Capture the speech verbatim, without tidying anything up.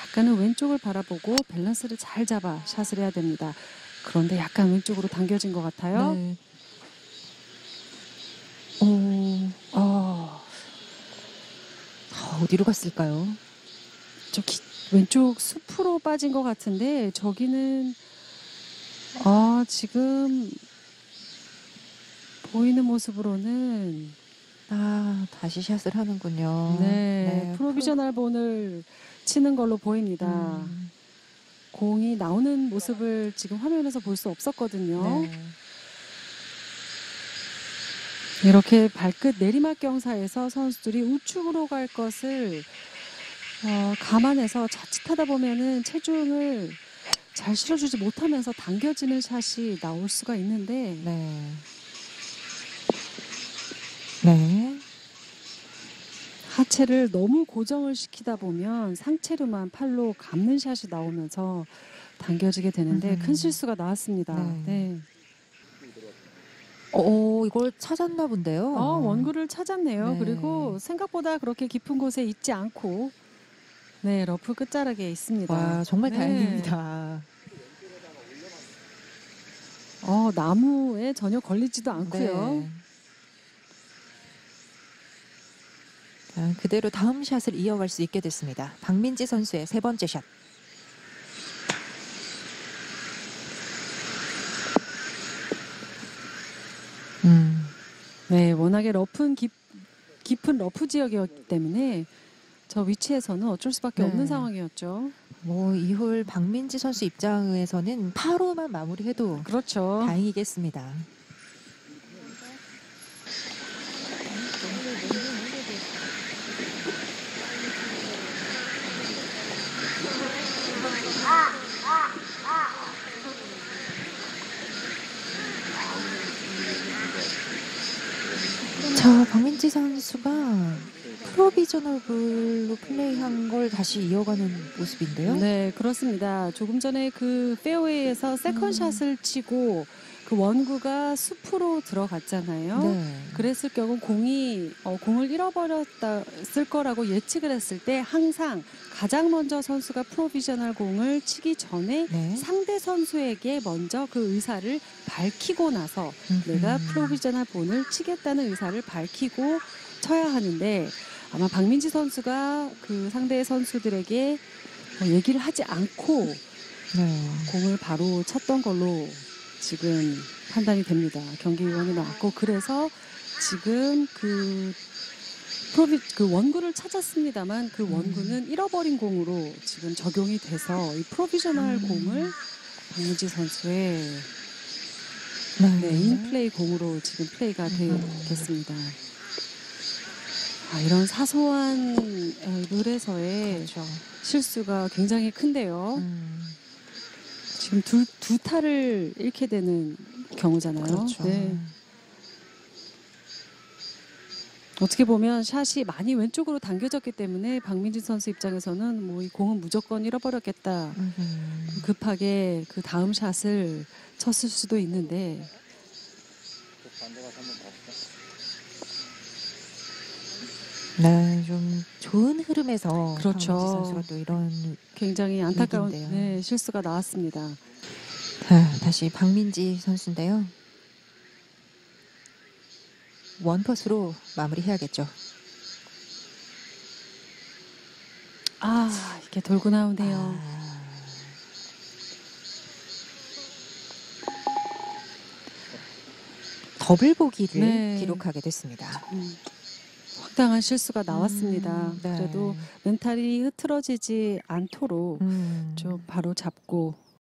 약간은 왼쪽을 바라보고 밸런스를 잘 잡아 샷을 해야 됩니다. 그런데 약간 왼쪽으로 당겨진 것 같아요. 네. 오, 어, 아, 어디로 갔을까요? 저 기, 왼쪽 숲으로 빠진 것 같은데 저기는 아, 지금 보이는 모습으로는 아, 다시 샷을 하는군요. 네, 프로비저널 본을 치는 걸로 보입니다. 음, 공이 나오는 모습을 지금 화면에서 볼 수 없었거든요. 네. 이렇게 발끝 내리막 경사에서 선수들이 우측으로 갈 것을 어, 감안해서 자칫하다 보면은 체중을 잘 실어주지 못하면서 당겨지는 샷이 나올 수가 있는데 네. 네. 하체를 너무 고정을 시키다 보면 상체로만 팔로 감는 샷이 나오면서 당겨지게 되는데 음. 큰 실수가 나왔습니다. 네. 네. 어, 이걸 찾았나 본데요. 어, 원구를 찾았네요. 네. 그리고 생각보다 그렇게 깊은 곳에 있지 않고 네, 러프 끝자락에 있습니다. 와, 정말 네. 다행입니다. 어, 나무에 전혀 걸리지도 않고요. 네. 자, 그대로 다음 샷을 이어갈 수 있게 됐습니다. 박민지 선수의 세 번째 샷. 음, 네, 워낙에 러프는 깊, 깊은 러프 지역이었기 때문에 저 위치에서는 어쩔 수밖에 네. 없는 상황이었죠. 뭐 이홀 박민지 선수 입장에서는 파로만 마무리해도 그렇죠. 다행이겠습니다. 자, 박민지 선수가 프로비저널블로 플레이한 걸 다시 이어가는 모습인데요. 네, 그렇습니다. 조금 전에 그 페어웨이에서 세컨샷을 치고 그 원구가 숲으로 들어갔잖아요. 네. 그랬을 경우 공이 어, 공을 잃어버렸을 거라고 예측을 했을 때 항상 가장 먼저 선수가 프로비저널 공을 치기 전에 네. 상대 선수에게 먼저 그 의사를 밝히고 나서 음흠. 내가 프로비저널 본을 치겠다는 의사를 밝히고 쳐야 하는데 아마 박민지 선수가 그 상대 선수들에게 어, 얘기를 하지 않고 네. 공을 바로 쳤던 걸로 지금 판단이 됩니다. 경기위원이 나왔고 그래서 지금 그 프로비 그 원구를 찾았습니다만 그 원구는 잃어버린 공으로 지금 적용이 돼서 이 프로비저널 음. 공을 박민지 선수의 네. 네, 인플레이 공으로 지금 플레이가 되겠습니다. 아, 이런 사소한 어, 룰에서의 그렇죠. 실수가 굉장히 큰데요. 음. 지금 두, 두 타를 잃게 되는 경우잖아요. 그렇죠. 네. 어떻게 보면 샷이 많이 왼쪽으로 당겨졌기 때문에 박민지 선수 입장에서는 뭐 이 공은 무조건 잃어버렸겠다. 음흠. 급하게 그 다음 샷을 쳤을 수도 있는데 네, 좀 좋은 흐름에서 그렇죠. 박민지 선수가 또 이런 굉장히 안타까운 위기인데요. 네, 실수가 나왔습니다. 자, 다시 박민지 선수인데요. 원퍼스로 마무리해야겠죠. 아, 이게 돌고 나오네요. 아, 더블 보기를 네. 기록하게 됐습니다. 음, 황당한 실수가 나왔습니다. 음, 네. 그래도 멘탈이 흐트러지지 않도록 음, 좀 바로 잡고